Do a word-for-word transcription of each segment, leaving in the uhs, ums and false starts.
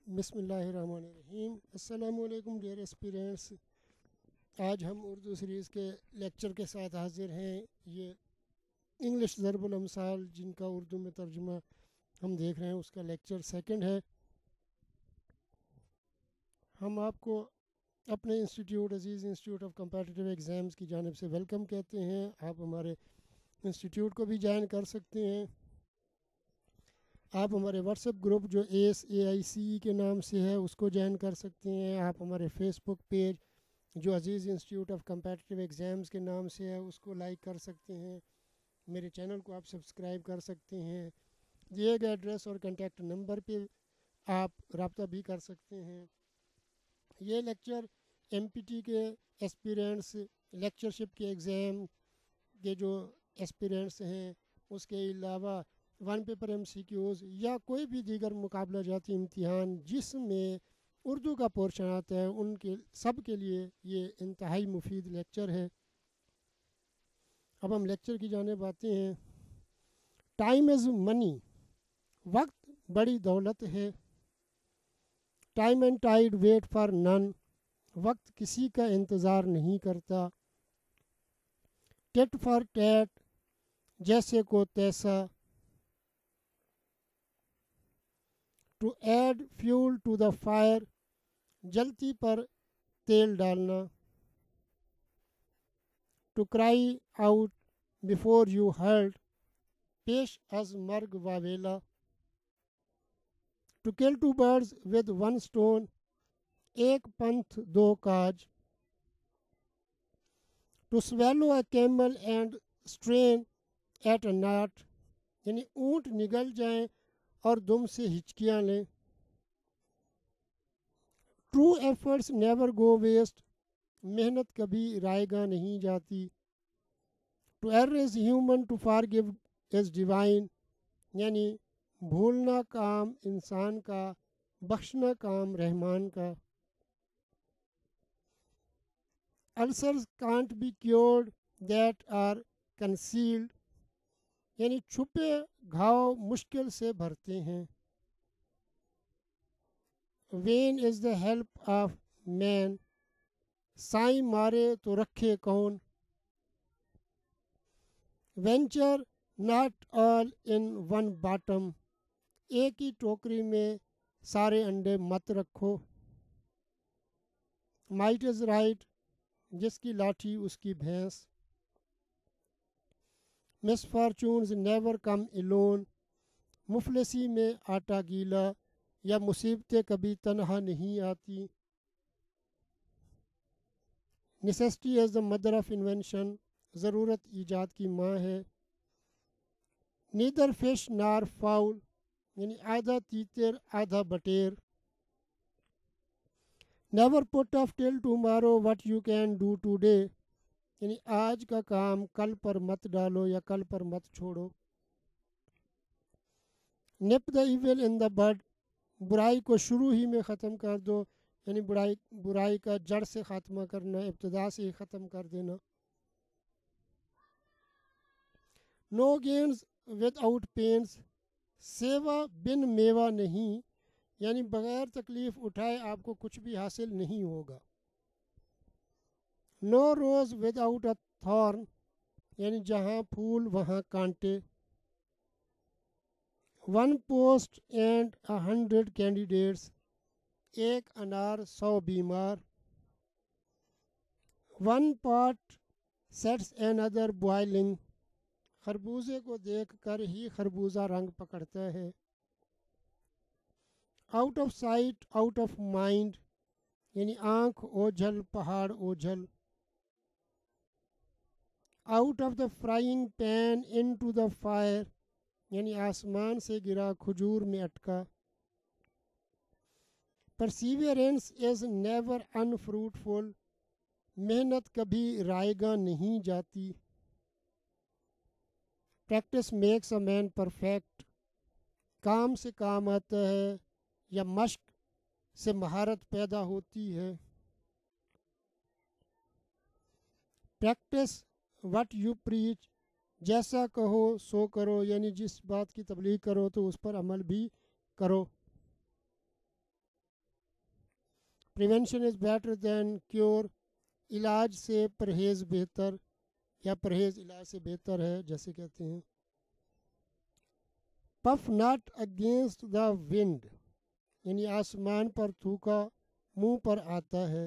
بسم اللہ الرحمن الرحیم۔ السلام علیکم ڈیئر اسپیرینٹس، آج ہم اردو سیریز کے لیکچر کے ساتھ حاضر ہیں۔ یہ انگلش ضرب الامثال جن کا اردو میں ترجمہ ہم دیکھ رہے ہیں، اس کا لیکچر سیکنڈ ہے۔ ہم آپ کو اپنے institute Aziz institute of competitive exams کی جانب سے ویلکم کہتے ہیں۔ آپ ہمارے انسٹیٹیوٹ کو بھی جوائن کر سکتے ہیں۔ آپ ہمارے واٹس ایپ گروپ جو ایس اے آئی سی کے نام سے ہے اس کو جوائن کر سکتے ہیں۔ آپ ہمارے فیس بک پیج جو Aziz institute of competitive exams کے نام سے ہے اس کو لائک کر سکتے ہیں۔ میرے چینل کو آپ سبسکرائب کر سکتے ہیں۔ دیے گئے ایڈریس اور کنٹیکٹ نمبر پہ آپ رابطہ بھی کر سکتے ہیں۔ یہ لیکچر ایم پی ٹی کے ایسپیرینٹس، لیکچرشپ کے ایگزام کے جو ایسپیرینٹس ہیں، اس کے علاوہ one paper M C Qs یا کوئی بھی دیگر مقابلہ جاتی امتحان جس میں اردو کا پورشن آتا ہے، ان کے سب کے لیے یہ انتہائی مفید لیکچر ہے۔ اب ہم لیکچر کی جانب آتے ہیں۔ ٹائم از منی، وقت بڑی دولت ہے۔ Time and tide wait for none, وقت کسی کا انتظار نہیں کرتا۔ ٹیٹ فار ٹیٹ، جیسے کو تیسا۔ To add fuel to the fire, جلتی پر تیل ڈالنا۔ To cry out before you hurt, پیش از مرگ واویلا۔ To kill two birds with one stone, ایک پنتھ دو کاج۔ To swallow a camel and strain at a gnat, یعنی اونٹ نگل جائیں اور دم سے ہچکیاں لیں۔ True efforts never go waste, محنت کبھی رائے گاہ نہیں جاتی۔ To err is human, to forgive is divine, یعنی بھولنا کام انسان کا، بخشنا کام رحمان کا۔ Ulcers can't be cured that are concealed, یعنی چھپے گھاؤ مشکل سے بھرتے ہیں۔ Vain is the help of man, سائیں مارے تو رکھے کون۔ Venture not all in one bottom, ایک ہی ٹوکری میں سارے انڈے مت رکھو۔ مائٹ از رائٹ، جس کی لاٹھی اس کی بھینس۔ مس فارچونز نیور کم الون، مفلسی میں آٹا گیلا، یا مصیبتیں کبھی تنہا نہیں آتی۔ Necessity is the mother of invention, ضرورت ایجاد کی ماں ہے۔ نیدر فش نار فاؤل، یعنی آدھا تیتر آدھا بٹیر۔ Never put off till tomorrow what you can do today, یعنی آج کا کام کل پر مت ڈالو یا کل پر مت چھوڑو۔ نپ دا ایول ان دا بڈ، برائی کو شروع ہی میں ختم کر دو، یعنی برائی برائی کا جڑ سے خاتمہ کرنا، ابتدا سے ہی ختم کر دینا۔ No gains without pains, سیوا بن میوہ نہیں، یعنی بغیر تکلیف اٹھائے آپ کو کچھ بھی حاصل نہیں ہوگا۔ نو روز ود آؤٹ اے تھارن، یعنی جہاں پھول وہاں کانٹے۔ One post and a hundred candidates, ایک انار سو بیمار۔ One pot sets another boiling, خربوزے کو دیکھ کر ہی خربوزہ رنگ پکڑتا ہے۔ Out of sight out of mind, یعنی آنکھ اوجھل پہاڑ اوجھل۔ Out of the frying pan into the fire, یعنی آسمان سے گرا کھجور میں اٹکا۔ پرسیویرنس از نیور انفروٹفل، محنت کبھی رائے گاہ نہیں جاتی۔ Practice makes a man perfect, کام سے کام آتا ہے یا مشق سے مہارت پیدا ہوتی ہے۔ پریکٹس وٹ یو پریچ، جیسا کہو سو کرو، یعنی جس بات کی تبلیغ کرو تو اس پر عمل بھی کرو۔ Prevention is better than cure, इलाज से परहेज़ बेहतर या परहेज़ इलाज से बेहतर है, जैसे कहते हैं। Puff not against the wind, यानी आसमान पर थूका मुंह पर आता है।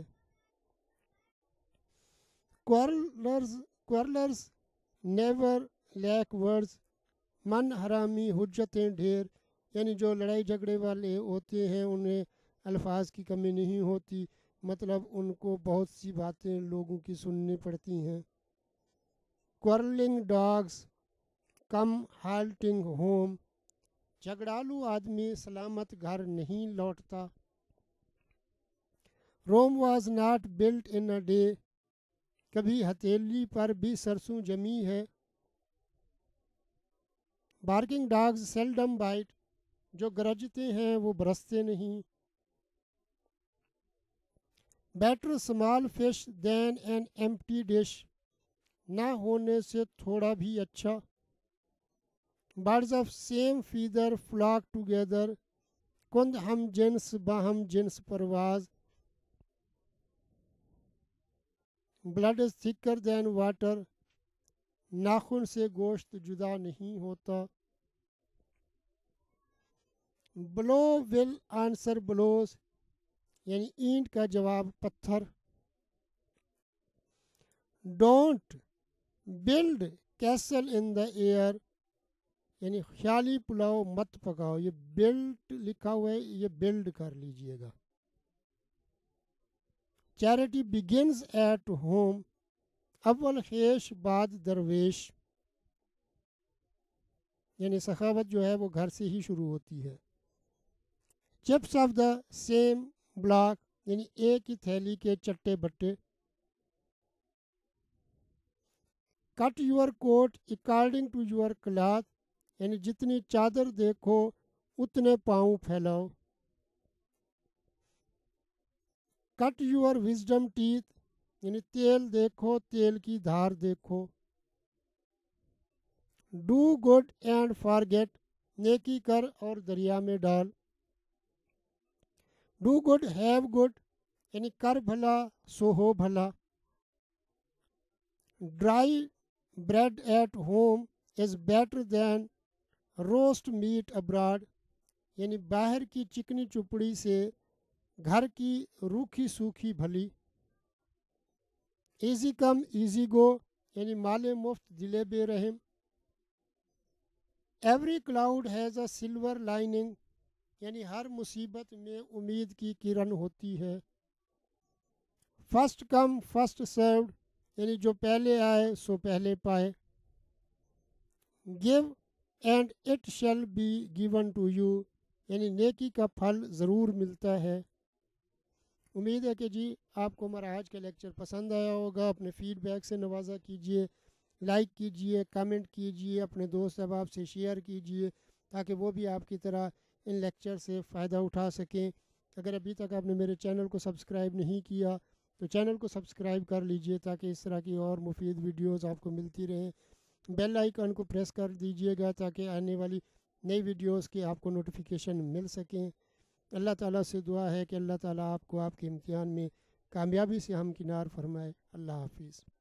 Quarrellers quarrellers never lack words, मन हरामी हुज्जतें ढेर, यानी जो लड़ाई झगड़े वाले होते हैं उन्हें अल्फाज की कमी नहीं होती, मतलब उनको बहुत सी बातें लोगों की सुननी पड़ती हैं। Quarrelling dogs come halting home, झगड़ालू आदमी सलामत घर नहीं लौटता। Rome was not built in a day, कभी हथेली पर भी सरसों जमी है। बार्किंग डॉग्स सेल्डम बाइट, जो गरजते हैं वो बरसते नहीं। Better small fish than an empty dish, ना होने से थोड़ा भी अच्छा। Birds of same feather flock together, कुंद हम जिन्स बाहम जिन्स परवाज। Blood is thicker than water, नाखून से गोश्त जुदा नहीं होता। ब्लो विल आंसर ब्लोज, यानी ईंट का जवाब पत्थर। Don't build castle in the air, यानी ख्याली पुलाव मत पकाओ, ये बिल्ड लिखा हुआ है, ये बिल्ड कर लीजिएगा। चैरिटी बिगिन्स एट होम, अव्वल खेश बाद दरवेश, यानी सखावत जो है वो घर से ही शुरू होती है। Chips of the same block, यानी एक ही थैली के चट्टे बट्टे। Cut your coat according to your cloth, यानी जितनी चादर देखो उतने पाँव फैलाओ। कट यूर विजडम टीथ, यानी तेल देखो तेल की धार देखो। डू गुड एंड फॉरगेट, नेकी कर और दरिया में डाल। डू गुड हैव गुड, यानी कर भला सो हो भला। Dry bread at home is better than roast meat abroad, यानी बाहर की चिकनी चुपड़ी से घर की रूखी सूखी भली। ईजी कम ईजी गो, यानी माले मुफ्त दिले बेरहम। Every cloud has a silver lining, यानी हर मुसीबत में उम्मीद की किरण होती है। फर्स्ट कम फर्स्ट सर्व्ड, यानी जो पहले आए सो पहले पाए। Give and it shall be given to you, यानी नेकी का फल ज़रूर मिलता है। उम्मीद है कि जी आपको हमारा आज का लेक्चर पसंद आया होगा। अपने फीडबैक से नवाजा कीजिए, लाइक कीजिए, कमेंट कीजिए, अपने दोस्त अहबाब से शेयर कीजिए ताकि वो भी आपकी तरह इन लेक्चर से फ़ायदा उठा सकें। अगर अभी तक आपने मेरे चैनल को सब्सक्राइब नहीं किया तो चैनल को सब्सक्राइब कर लीजिए ताकि इस तरह की और मुफीद वीडियोस आपको मिलती रहें। बेल आइकन को प्रेस कर दीजिएगा ताकि आने वाली नई वीडियोस के आपको नोटिफिकेशन मिल सकें। अल्लाह ताला से दुआ है कि अल्लाह ताला आपको आपके इम्तिहान में कामयाबी से हमकिनार फरमाए। अल्लाह हाफिज़।